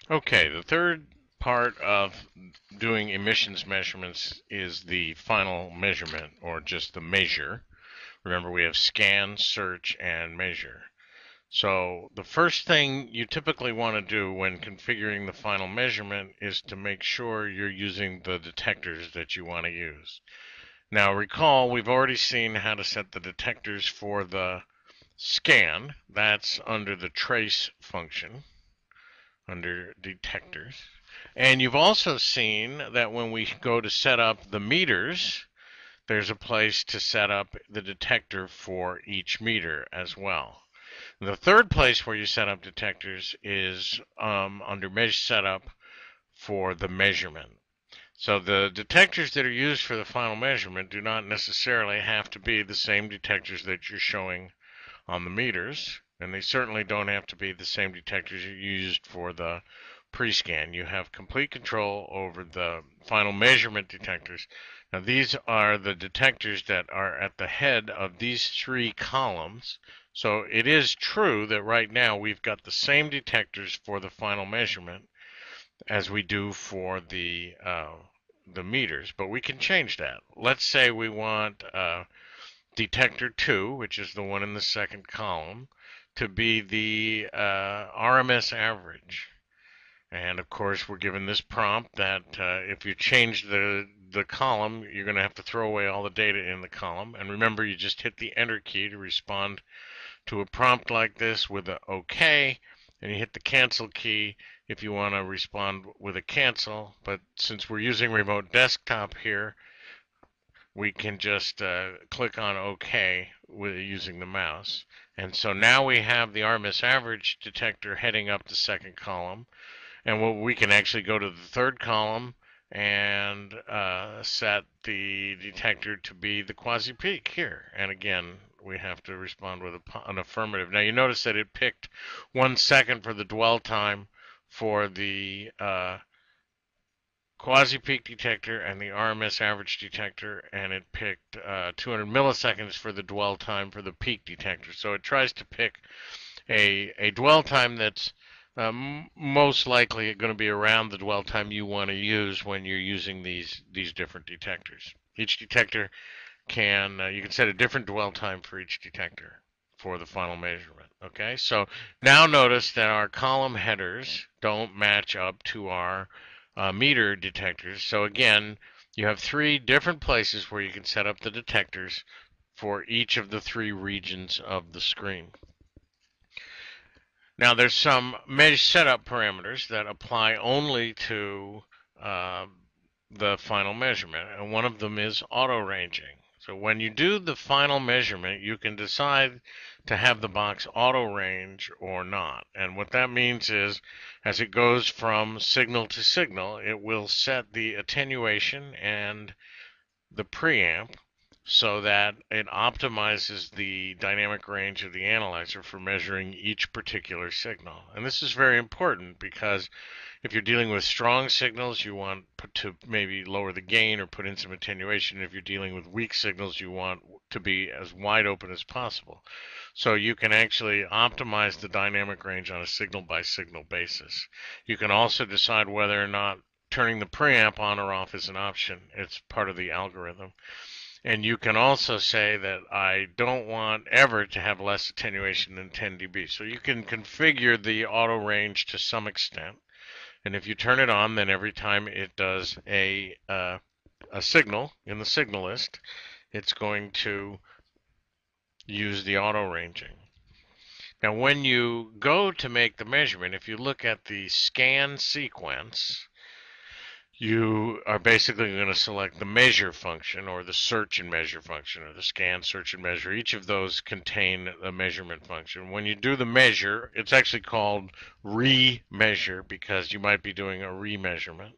Okay, the third part of doing emissions measurements is the final measurement, or just the measure. Remember, we have scan, search, and measure. So the first thing you typically want to do when configuring the final measurement is to make sure you're using the detectors that you want to use. Now recall, we've already seen how to set the detectors for the scan. That's under the trace function, under detectors. And you've also seen that when we go to set up the meters, there's a place to set up the detector for each meter as well. The third place where you set up detectors is under Mesh Setup for the measurement. So the detectors that are used for the final measurement do not necessarily have to be the same detectors that you're showing on the meters, and they certainly don't have to be the same detectors you used for the pre-scan. You have complete control over the final measurement detectors. Now these are the detectors that are at the head of these three columns. So it is true that right now we've got the same detectors for the final measurement as we do for the meters, but we can change that. Let's say we want detector 2, which is the one in the second column, to be the RMS average. And of course, we're given this prompt that if you change the column, you're going to have to throw away all the data in the column. And remember, you just hit the Enter key to respond to a prompt like this with a OK, and you hit the Cancel key if you want to respond with a cancel. But since we're using remote desktop here, we can just click on OK with using the mouse. And so now we have the RMS average detector heading up the second column. And we can actually go to the third column and set the detector to be the quasi-peak here. And again, we have to respond with an affirmative. Now you notice that it picked 1 second for the dwell time for the quasi-peak detector and the RMS average detector, and it picked 200 milliseconds for the dwell time for the peak detector. So it tries to pick a dwell time that's most likely going to be around the dwell time you want to use when you're using these different detectors. Each detector you can set a different dwell time for each detector for the final measurement. Okay, so now notice that our column headers don't match up to our meter detectors. So again, you have three different places where you can set up the detectors for each of the three regions of the screen. Now there's some mesh setup parameters that apply only to uh, the final measurement, and one of them is auto-ranging. So when you do the final measurement, you can decide to have the box auto-range or not. And what that means is, as it goes from signal to signal, it will set the attenuation and the preamp so that it optimizes the dynamic range of the analyzer for measuring each particular signal. And this is very important because if you're dealing with strong signals, you want to maybe lower the gain or put in some attenuation. If you're dealing with weak signals, you want to be as wide open as possible. So you can actually optimize the dynamic range on a signal by signal basis. You can also decide whether or not turning the preamp on or off is an option. It's part of the algorithm. And you can also say that I don't want ever to have less attenuation than 10 dB. So you can configure the auto range to some extent. And if you turn it on, then every time it does a signal in the signal list, it's going to use the auto ranging. Now, when you go to make the measurement, if you look at the scan sequence, you are basically going to select the measure function or the search and measure function or the scan, search, and measure. Each of those contain a measurement function. When you do the measure, it's actually called re-measure because you might be doing a remeasurement.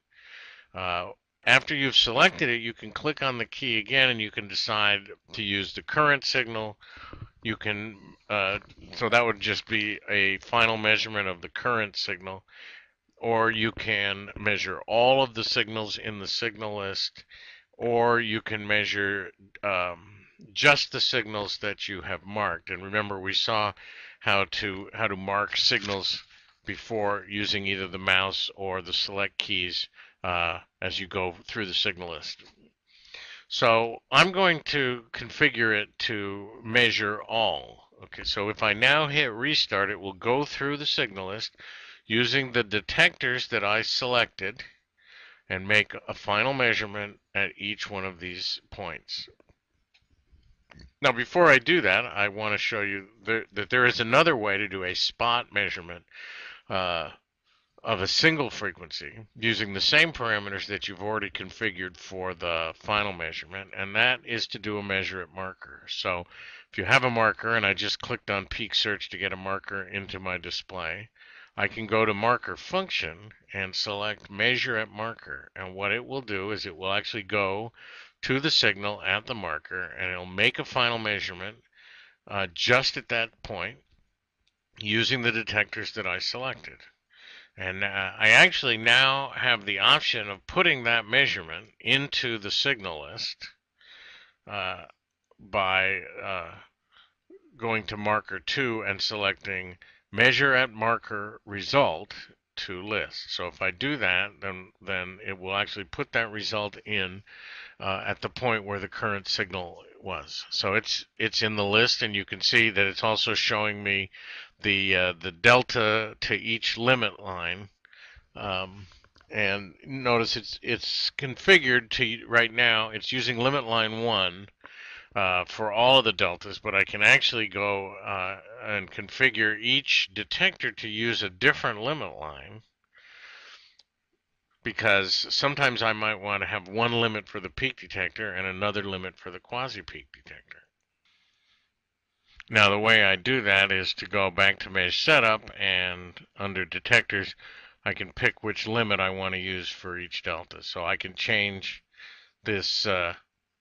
After you've selected it, you can click on the key again and you can decide to use the current signal. You can, so that would just be a final measurement of the current signal, or you can measure all of the signals in the signal list, or you can measure just the signals that you have marked. And remember, we saw how to mark signals before using either the mouse or the select keys as you go through the signal list. So I'm going to configure it to measure all. Okay, so if I now hit restart, it will go through the signal list using the detectors that I selected and make a final measurement at each one of these points. Now, before I do that, I want to show you that there is another way to do a spot measurement uh, of a single frequency using the same parameters that you've already configured for the final measurement, and that is to do a measure at marker. So if you have a marker, and I just clicked on peak search to get a marker into my display, I can go to marker function and select measure at marker, and what it will do is it will actually go to the signal at the marker and it'll make a final measurement just at that point using the detectors that I selected. And I actually now have the option of putting that measurement into the signal list uh, by going to marker 2 and selecting measure at marker result to list. So if I do that, then it will actually put that result in at the point where the current signal was. So it's in the list, and you can see that it's also showing me the delta to each limit line. And notice it's configured to right now. It's using limit line 1 for all of the deltas, but I can actually go and configure each detector to use a different limit line, because sometimes I might want to have one limit for the peak detector and another limit for the quasi-peak detector. Now the way I do that is to go back to mesh setup, and under detectors I can pick which limit I want to use for each delta. So I can change this the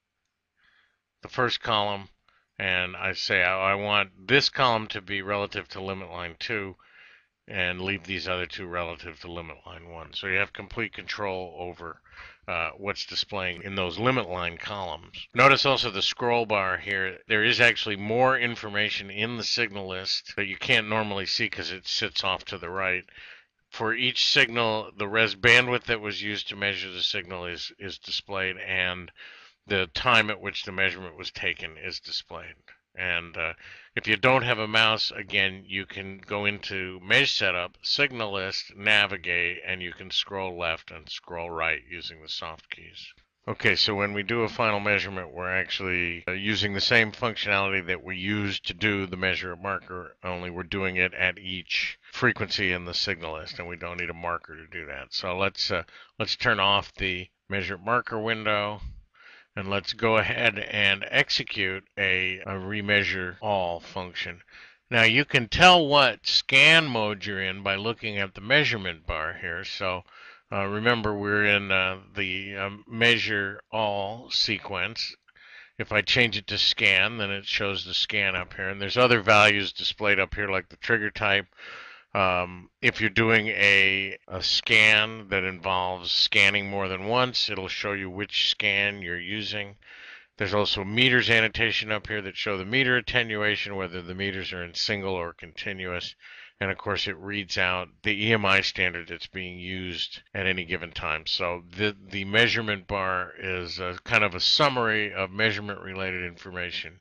first column, and I say I want this column to be relative to limit line 2 and leave these other two relative to limit line 1. So you have complete control over what's displaying in those limit line columns. Notice also the scroll bar here. There is actually more information in the signal list that you can't normally see because it sits off to the right. For each signal, the res bandwidth that was used to measure the signal is displayed, and the time at which the measurement was taken is displayed. And if you don't have a mouse, again, you can go into Mesh Setup, Signal List, Navigate, and you can scroll left and scroll right using the soft keys. Okay, so when we do a final measurement, we're actually using the same functionality that we used to do the measure at marker, only we're doing it at each frequency in the signal list, and we don't need a marker to do that. So let's turn off the measure at marker window. And let's go ahead and execute a remeasure all function. Now you can tell what scan mode you're in by looking at the measurement bar here. So remember, we're in the measure all sequence. If I change it to scan, then it shows the scan up here. And there's other values displayed up here, like the trigger type. If you're doing a scan that involves scanning more than once, it'll show you which scan you're using. There's also meters annotation up here that show the meter attenuation, whether the meters are in single or continuous. And of course, it reads out the EMI standard that's being used at any given time. So the measurement bar is kind of a summary of measurement related information.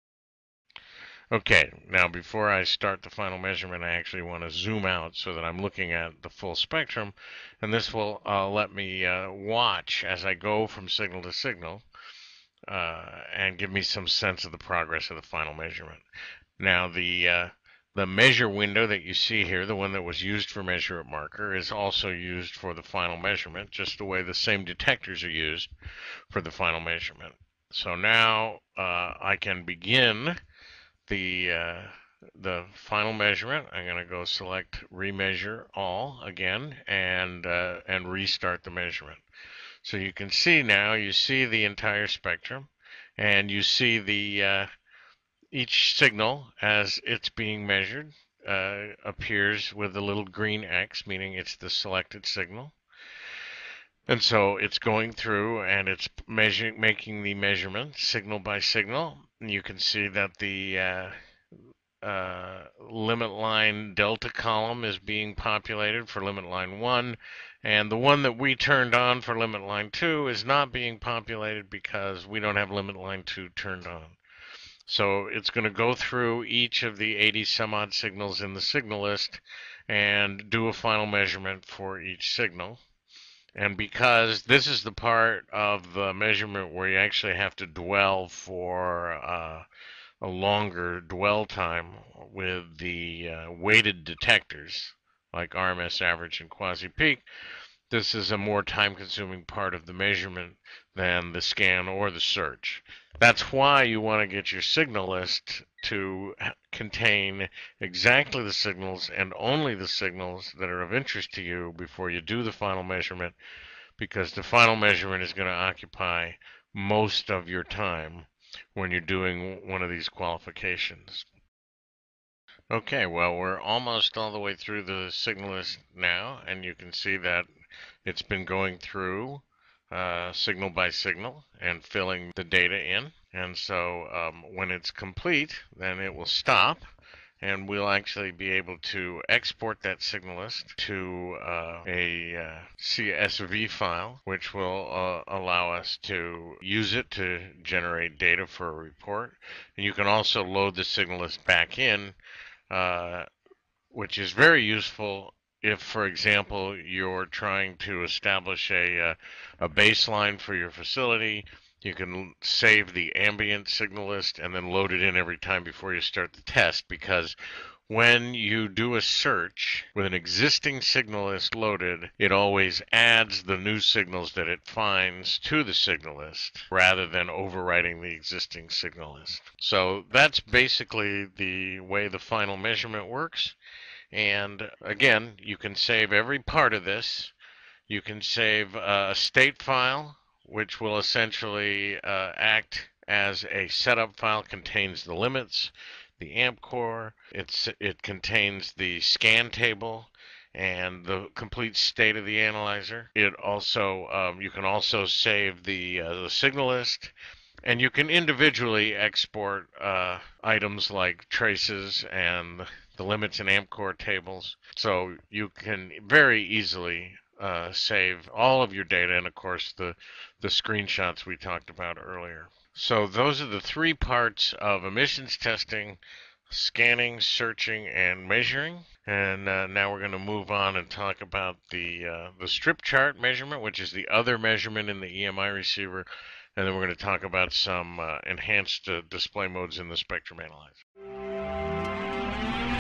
Okay, now before I start the final measurement, I actually want to zoom out so that I'm looking at the full spectrum, and this will let me watch as I go from signal to signal and give me some sense of the progress of the final measurement. Now the measure window that you see here, the one that was used for measure at marker, is also used for the final measurement, just the way the same detectors are used for the final measurement. So now I can begin the final measurement. I'm going to go select remeasure all again and restart the measurement. So you can see now, you see the entire spectrum, and you see the each signal as it's being measured appears with a little green X, meaning it's the selected signal. And so it's going through and it's making the measurement signal by signal. And you can see that the limit line delta column is being populated for limit line 1, and the one that we turned on for limit line 2 is not being populated because we don't have limit line 2 turned on. So it's going to go through each of the 80 some odd signals in the signal list and do a final measurement for each signal. And because this is the part of the measurement where you actually have to dwell for a longer dwell time with the weighted detectors like RMS average and quasi-peak, this is a more time-consuming part of the measurement than the scan or the search. That's why you want to get your signal list to contain exactly the signals and only the signals that are of interest to you before you do the final measurement, because the final measurement is going to occupy most of your time when you're doing one of these qualifications. Okay, well, we're almost all the way through the signal list now, and you can see that it's been going through signal by signal and filling the data in. And so when it's complete, then it will stop, and we'll actually be able to export that signal list to a CSV file, which will allow us to use it to generate data for a report. And you can also load the signal list back in, which is very useful if, for example, you're trying to establish a baseline for your facility. You can save the ambient signal list and then load it in every time before you start the test, because when you do a search with an existing signal list loaded, it always adds the new signals that it finds to the signal list rather than overwriting the existing signal list. So that's basically the way the final measurement works. And again, you can save every part of this. You can save a state file, which will essentially act as a setup file, contains the limits, the amp core. It contains the scan table and the complete state of the analyzer. It also you can also save the signal list, and you can individually export items like traces and the limits and amp core tables. So you can very easily save all of your data, and of course the screenshots we talked about earlier. So those are the three parts of emissions testing: scanning, searching, and measuring. And now we're going to move on and talk about the strip chart measurement, which is the other measurement in the EMI receiver. And then we're going to talk about some enhanced display modes in the spectrum analyzer.